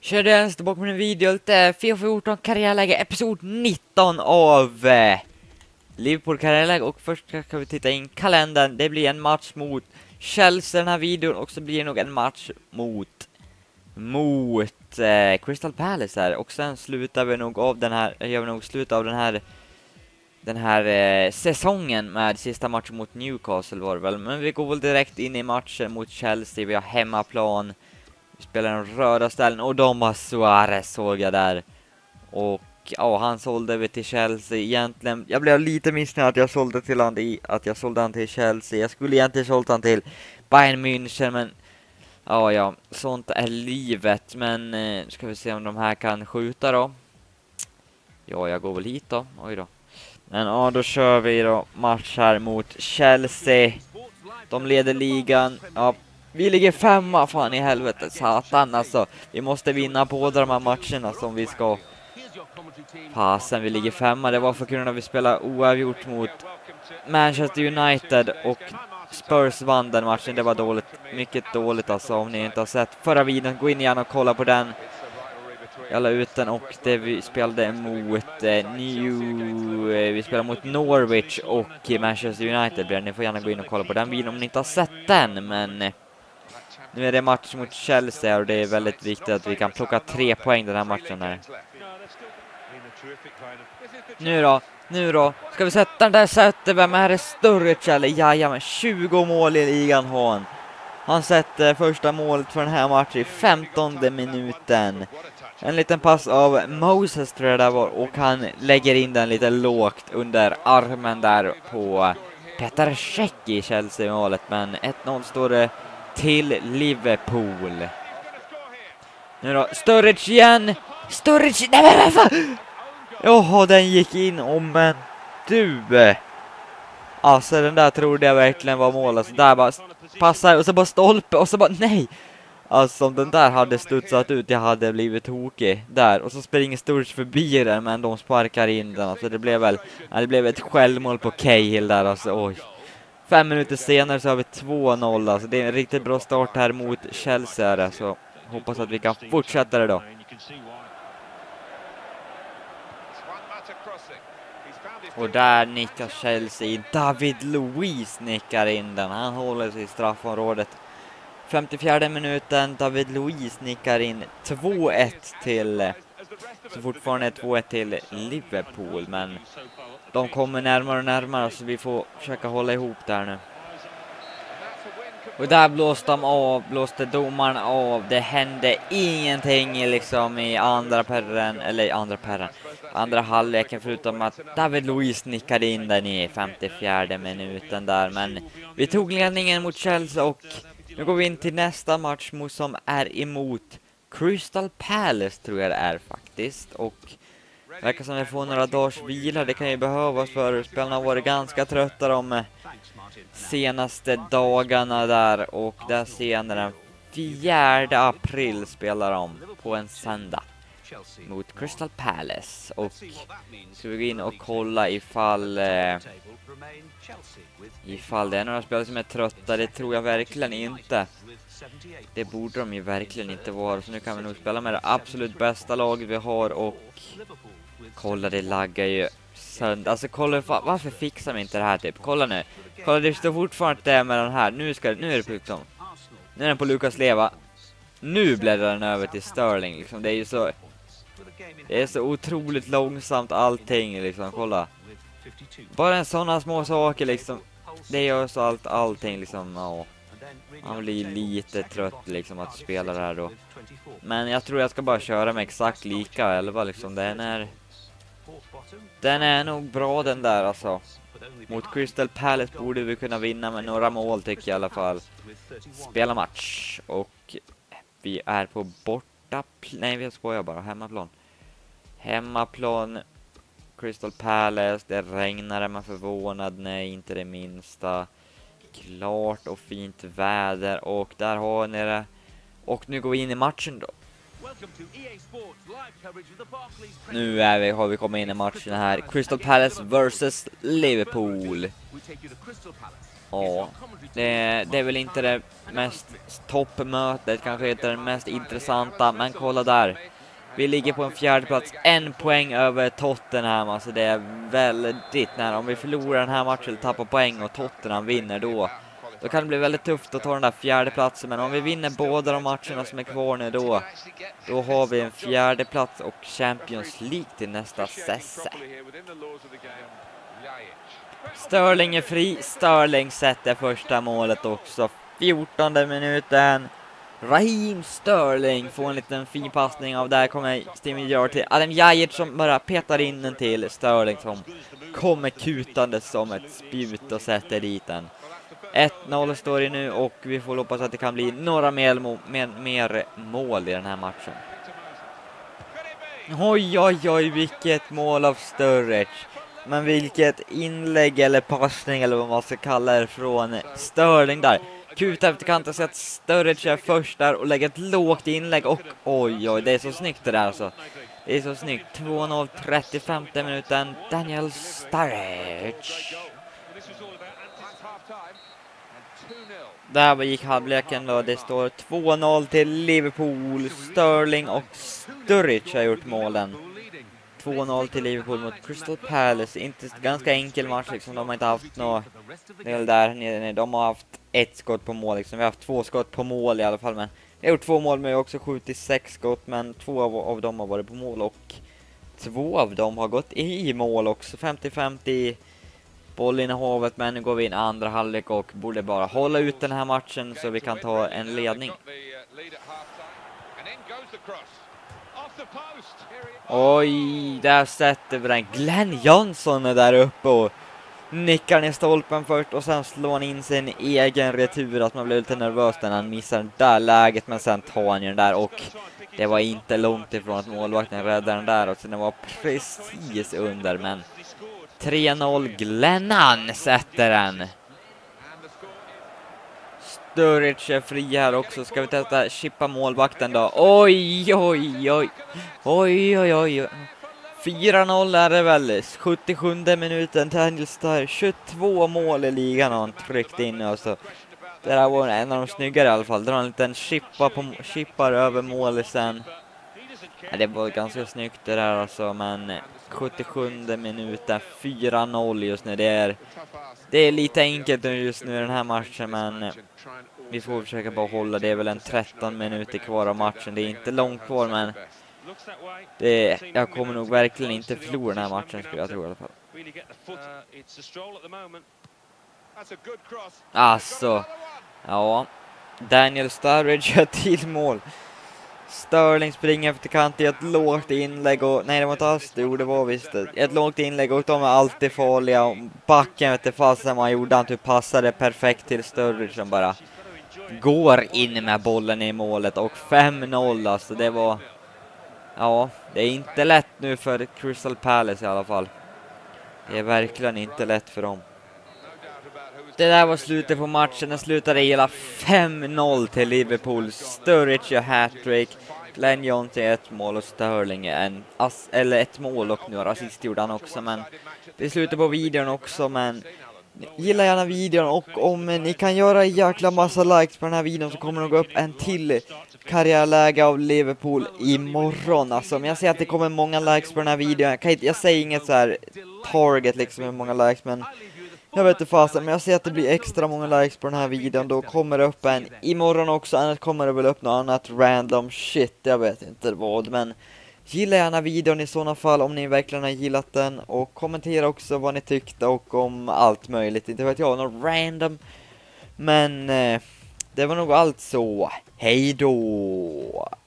Körde ens tillbaka med en video, lite FIFA 14 karriärläge, episod 19 av Liverpool karriärläge. Och först ska vi titta in kalendern. Det blir en match mot Chelsea den här videon, och så blir det nog en match mot Crystal Palace här. Och sen slutar vi nog av den här, gör vi nog slut av den här säsongen med sista matchen mot Newcastle var det väl. Men vi går väl direkt in i matchen mot Chelsea. Vi har hemmaplan. Vi spelar en röda ställen och de har Suarez, såg jag där. Och ja, han sålde vi till Chelsea egentligen. Jag blev lite missnöjd att jag sålde han till Chelsea. Jag skulle egentligen sålt han till Bayern München, men ja, sånt är livet. Men ska vi se om de här kan skjuta då. Ja, jag går väl hit då. Oj då. Men ja, då kör vi då match här mot Chelsea. De leder ligan. Ja, vi ligger 5, fan i helvete, satan alltså. Vi måste vinna båda de här matcherna som vi ska. Fasen, vi ligger 5. Det var för kunna vi spela oavgjort mot Manchester United och Spurs vann den matchen. Det var dåligt, mycket dåligt alltså. Om ni inte har sett förra videon, gå in igen och kolla på den. Jag la ut den, och det vi spelade mot vi spelade mot Norwich och Manchester United. Ni får gärna gå in och kolla på den videon om ni inte har sett den. Men nu är det match mot Chelsea och det är väldigt viktigt att vi kan plocka 3 poäng den här matchen här. Nu då. Ska vi sätta den där sättet? Vem är det större Chelsea? Jajamän, 20 mål i ligan har han. Han sätter första målet för den här matchen i 15:e minuten. En liten pass av Moses tror jag det var, och han lägger in den lite lågt under armen där på Petr Cech i Chelsea-målet. Men 1-0 står det till Liverpool. Nu då, Sturridge igen. Sturridge, nej men fan! Jaha, den gick in, men du. Alltså den där trodde jag verkligen var mål. Alltså där bara passar och så bara stolpe och så bara nej. Alltså om den där hade studsat ut, jag hade blivit tokig där. Och så springer Sturridge förbi den, men de sparkar in den. Alltså det blev ett självmål på Cahill där, alltså oj. 5 minuter senare så har vi 2-0. Alltså det är en riktigt bra start här mot Chelsea här, så hoppas att vi kan fortsätta det då. Och där nickar Chelsea. David Luiz nickar in den. Han håller sig i straffområdet. 54:e minuten. David Luiz nickar in 2-1 till. Så fortfarande 2-1 till Liverpool. Men de kommer närmare och närmare, så vi får försöka hålla ihop där nu. Och där blåste domaren av. Det hände ingenting liksom i andra halvleken, förutom att David Luiz nickade in den i 54:e minuten där. Men vi tog ledningen mot Chelsea, och nu går vi in till nästa match som är emot Crystal Palace tror jag det är faktiskt. Och det verkar som att vi får några dagars vila. Det kan ju behövas, för spelarna har varit ganska trötta de senaste dagarna där. Och där senare den 4 april spelar de på en söndag mot Crystal Palace. Och ska vi gå in och kolla ifall det är några spelare som är trötta. Det tror jag verkligen inte. Det borde de ju verkligen inte vara. Så nu kan vi nog spela med det absolut bästa laget vi har. Och kolla, det laggar ju sönder. Alltså kolla, varför fixar vi inte det här typ? Kolla nu. Kolla, det står fortfarande det med den här. Nu är det liksom. Nu är den på Lucas Leva. Nu bläddrar den över till Sterling liksom. Det är så otroligt långsamt allting liksom. Kolla. Bara en sådana små saker liksom. Det gör så allting liksom. Ja. Man blir lite trött liksom att spela det här då. Men jag tror jag ska bara köra med exakt lika 11 liksom. Den är nog bra den där alltså. Mot Crystal Palace borde vi kunna vinna med några mål tycker jag i alla fall. Spela match. Och vi är på nej, vi skojar bara. Hemmaplan Crystal Palace. Det regnar, är man förvånad? Nej, inte det minsta. Klart och fint väder. Och där har ni det. Och nu går vi in i matchen då. Nu har vi kommit in i matchen här. Crystal Palace versus Liverpool. Ja, det är väl inte det mest toppmötet, kanske inte det mest intressanta, men kolla där. Vi ligger på en fjärde plats, 1 poäng över Tottenham, alltså det är väldigt nära. Om vi förlorar den här matchen eller tappar poäng och Tottenham vinner då kan det bli väldigt tufft att ta den där fjärde platsen. Men om vi vinner båda de matcherna som är kvar nu då har vi en fjärde plats och Champions League till nästa säsong. Sterling är fri, Sterling sätter första målet också. 14:e minuten. Raheem Sterling får en liten fin passning av där kommer Steven Gerrard till Adam Jajic som bara petar in den till Sterling som kommer kutande som ett spjut och sätter dit den. 1-0 står det nu och vi får hoppas att det kan bli några mer mål i den här matchen. Oj, vilket mål av Sturridge. Men vilket inlägg eller passning eller vad man ska kalla det från Sterling där. Kuta efter kanten så att Sturridge är först där och lägger ett lågt inlägg och oj, det är så snyggt det där alltså. Det är så snyggt. 2-0, 35:e minuten. Daniel Sturridge. Där gick halvleken då. Det står 2-0 till Liverpool. Sterling och Sturridge har gjort målen. 2-0 till Liverpool mot Crystal Palace. Inte ganska enkel match liksom. De har inte haft något del där nere. De har haft ett skott på mål liksom. Vi har haft 2 skott på mål i alla fall. Men vi har gjort 2 mål men också skjutit 6 skott. Men 2 av dem har varit på mål och 2 av dem har gått i mål också. 50-50 bollinnehavet, men nu går vi in andra halvlek och borde bara hålla ut den här matchen så vi kan ta en ledning. Oj, där sätter vi den. Glenn Johnson är där uppe och nickar ner stolpen först och sen slår han in sin egen retur. Att man blir lite nervös när han missar det där läget, men sen tar han ju den där och det var inte långt ifrån att målvakten räddade den där och sen var precis under, men 3-0 Glennan sätter den. Sturridge är fri här också. Ska vi testa chippa målvakten då? Oj. 4-0 är det väl. 77:e minuten. Daniel Sturridge. 22 mål i ligan har han tryckt in. Alltså. Det där var en av de snyggare i alla fall. Drar en liten chippar över målet sen. Ja, det var ganska snyggt det där alltså, men 77:e minuten, 4-0 just nu. Det är lite enkelt just nu i den här matchen, men vi får försöka bara hålla. Det är väl en 13 minuter kvar av matchen. Det är inte långt kvar, men jag kommer nog verkligen inte förlora den här matchen, skulle jag tro i alla fall. Alltså, ja. Daniel Sturridge gör till mål. Sterling springer efter kant i ett lågt inlägg och nej, det var inte alls det. Det var visst ett lågt inlägg och de är alltid farliga och backen vet inte fast när man gjorde han typ passade perfekt till Sturridge som bara går in med bollen i målet och 5-0 alltså. Det var, ja, det är inte lätt nu för Crystal Palace i alla fall. Det är verkligen inte lätt för dem. Det där var slutet på matchen. Den slutade hela 5-0 till Liverpool. Sturridge gör hattrick. Glenn Johnson ett mål och Sterling eller ett mål och några assist gjorde han också. Men det slutar på videon också. Men gilla gärna videon och om ni kan göra en jäkla massa likes på den här videon så kommer det gå upp en till karriärläge av Liverpool imorgon. Alltså om jag ser att det kommer många likes på den här videon. Jag säger inget så här target liksom hur många likes, men jag vet inte fasen, men jag ser att det blir extra många likes på den här videon. Då kommer det upp en imorgon också. Annars kommer det väl upp något annat random shit. Jag vet inte vad. Men gilla gärna videon i sådana fall om ni verkligen har gillat den. Och kommentera också vad ni tyckte och om allt möjligt. Inte vet jag, något random. Men det var nog allt så. Hej då!